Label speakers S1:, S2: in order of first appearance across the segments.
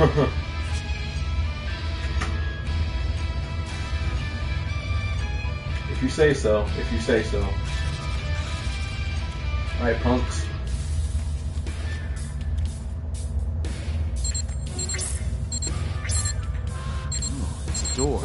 S1: If you say so. If you say so. Alright, punks.
S2: Oh, it's a door.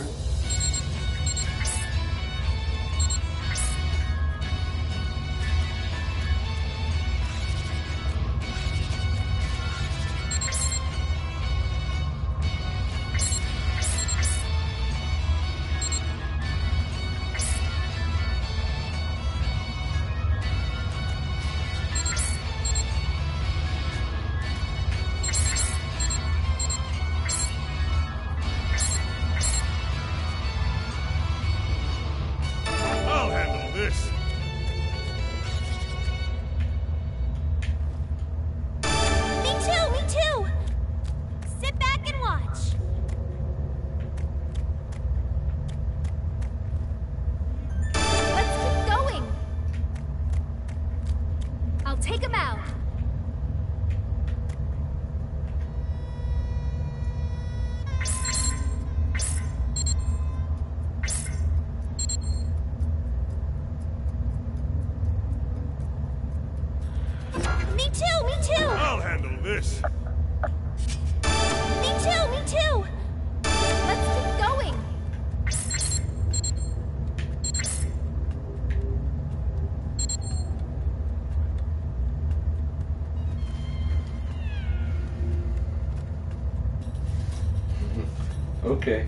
S1: Okay.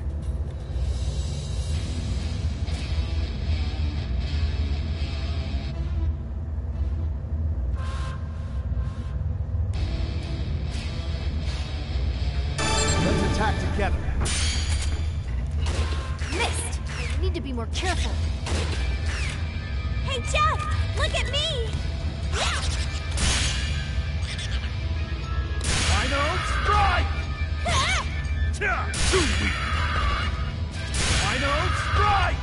S2: Let's attack together.
S3: Missed! I need to be more careful. Hey, Jeff! Look at me!
S2: Final strike! Too weak! Final strike!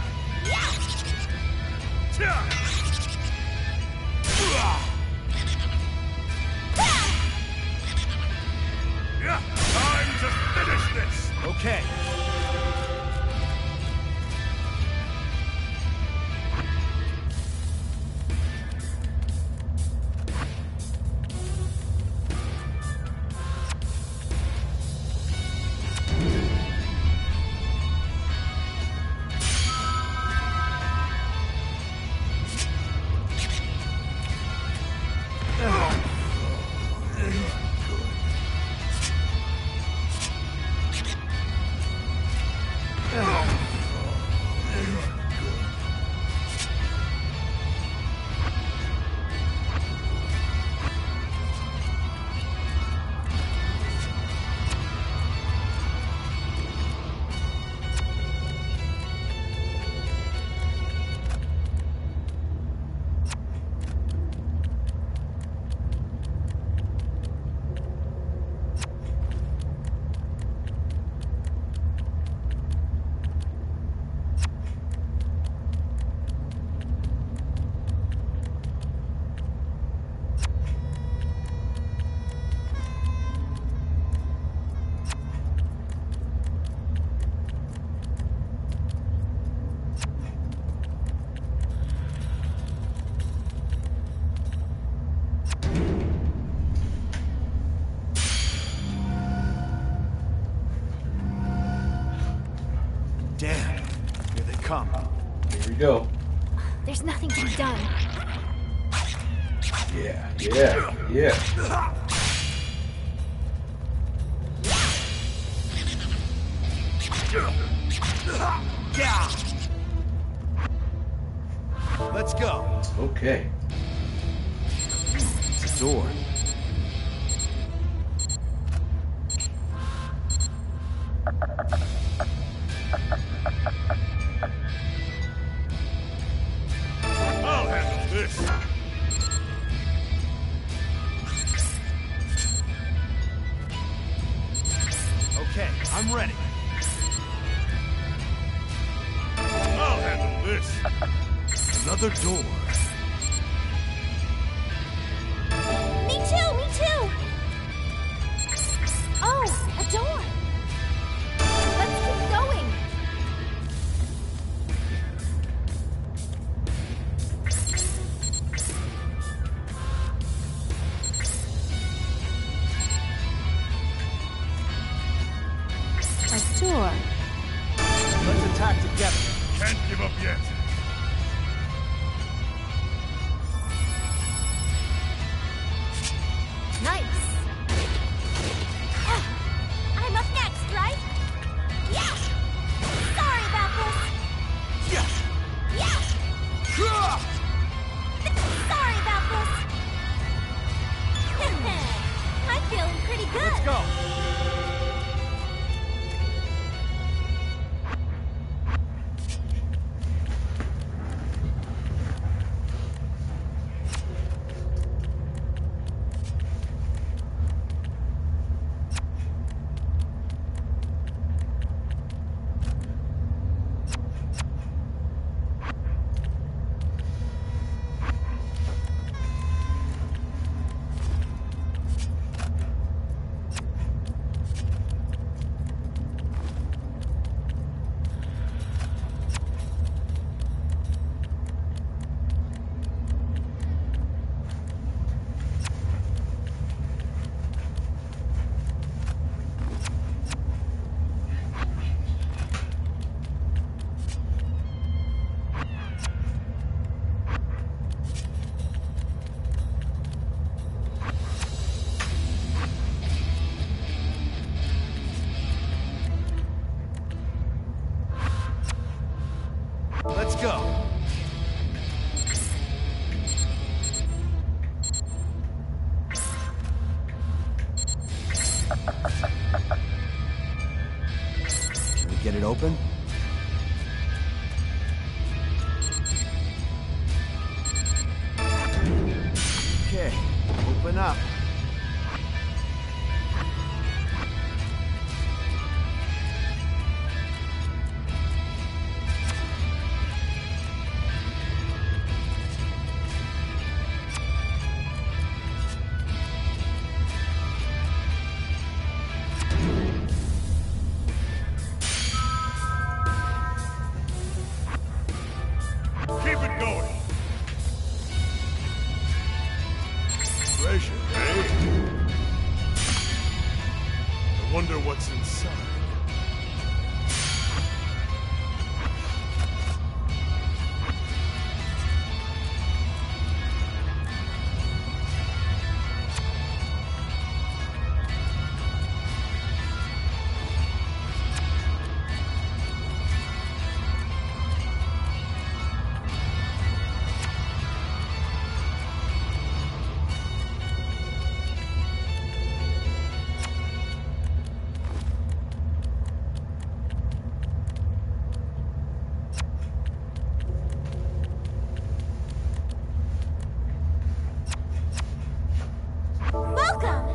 S2: Time to finish this! Okay. Come.
S1: Here we go.
S3: There's nothing to be done.
S1: Yeah.
S2: Let's go.
S1: Okay.
S2: It's a door.
S4: I'll handle this.
S2: Okay, I'm ready.
S4: I'll handle this.
S2: Another door.
S3: Me too! Oh, a door!
S2: Let's go. Can we get it open? Okay, open up.
S4: Keep it going. Treasure, eh? I wonder what's inside.
S3: Welcome!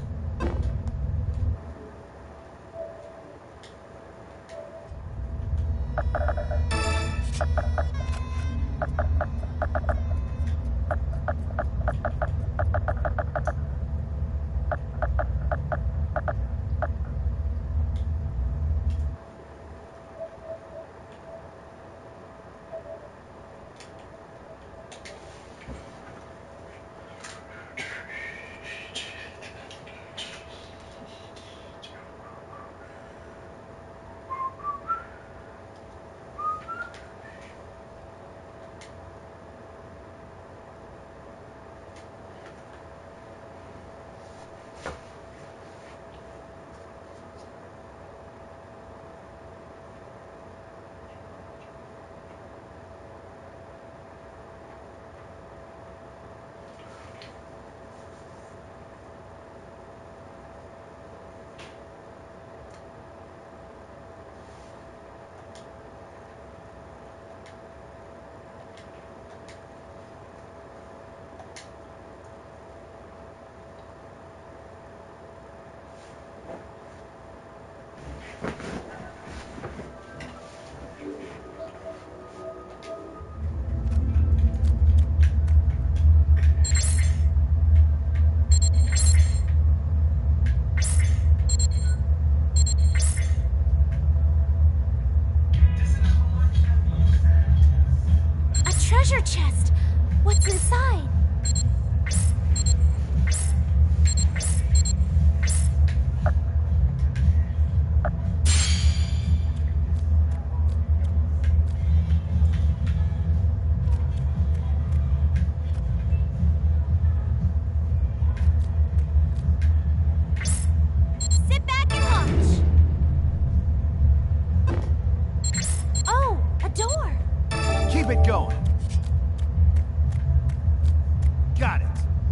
S3: A treasure chest! What's inside? Sit back and watch! Oh, a door!
S2: Keep it going. Got it.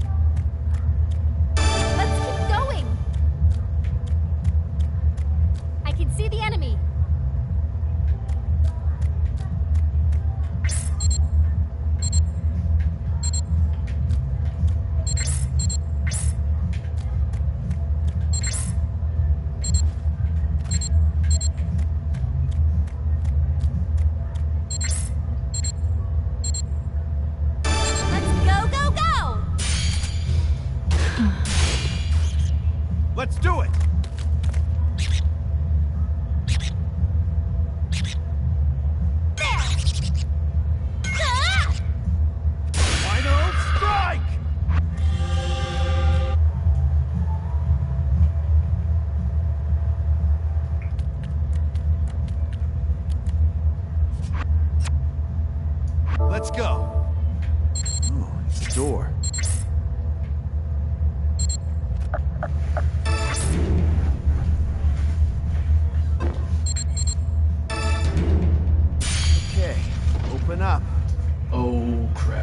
S3: Let's keep going! I can see the enemy. Let's go, go, go!
S2: Let's do it.
S3: There! Ah!
S2: Final strike! Let's go. Ooh, it's a door. Okay, Open up.
S1: Oh, crap.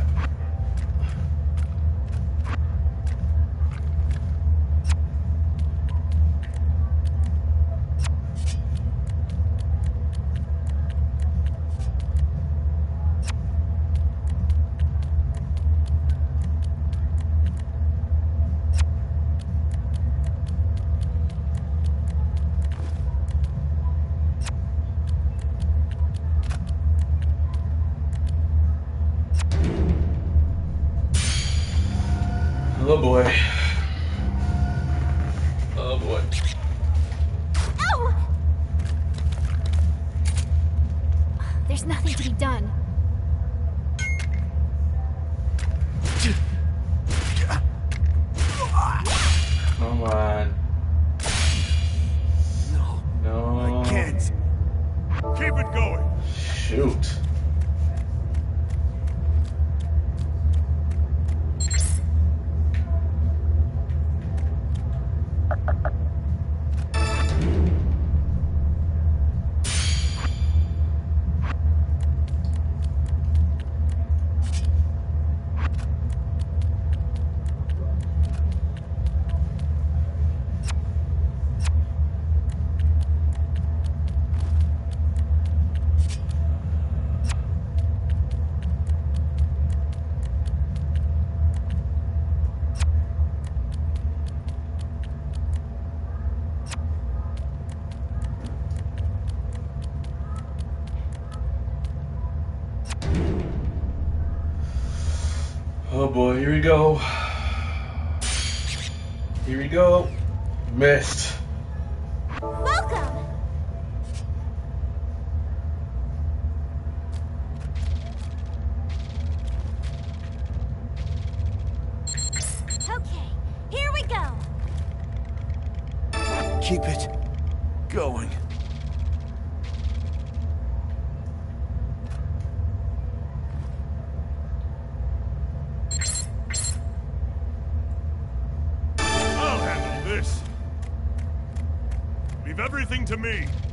S1: Oh boy. Oh boy.
S3: Ow! There's nothing to be done.
S1: Come on.
S2: No,
S1: No.
S2: I can't.
S4: Keep it going.
S1: Shoot. Oh boy, here we go. Here we go. Missed.
S3: Welcome! Okay, here we go.
S2: Keep it going.
S4: I'll handle this. Leave everything to me.